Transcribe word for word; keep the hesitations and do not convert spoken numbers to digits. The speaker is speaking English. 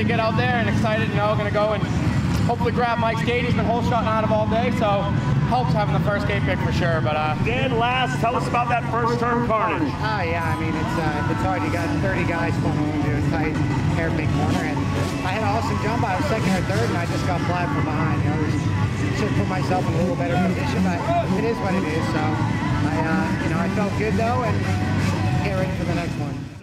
get out there and excited, you know, going to go and hopefully grab Mike's gate. He's been hole shotting out of all day, so helps having the first gate pick for sure. But uh, Dan, last, tell us about that first turn carnage. Oh yeah, I mean it's uh, it's hard. You got thirty guys funneled into a tight hairpin corner, and I had an awesome jump. I was second or third, and I just got flat from behind. You know, should put myself in a little better position, but it is what it is. So I, uh, you know, I felt good though, and get ready for the next one.